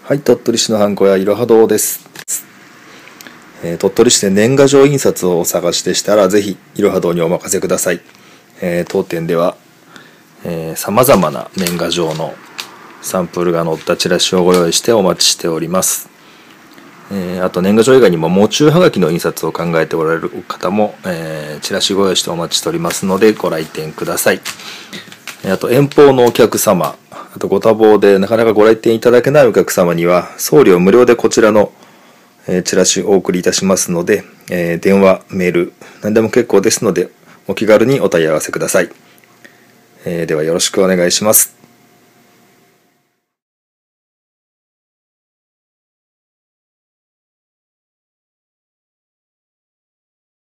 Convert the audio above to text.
はい、鳥取市のハンコ屋いろは堂です。鳥取市で年賀状印刷をお探しでしたら、ぜひいろは堂にお任せください。当店では、さまざまな年賀状のサンプルが載ったチラシをご用意してお待ちしております。あと年賀状以外にも喪中はがきの印刷を考えておられる方も、チラシご用意してお待ちしておりますのでご来店ください。あと遠方のお客様、あとご多忙でなかなかご来店いただけないお客様には送料無料でこちらのチラシをお送りいたしますので、電話、メール何でも結構ですのでお気軽にお問い合わせください。ではよろしくお願いします。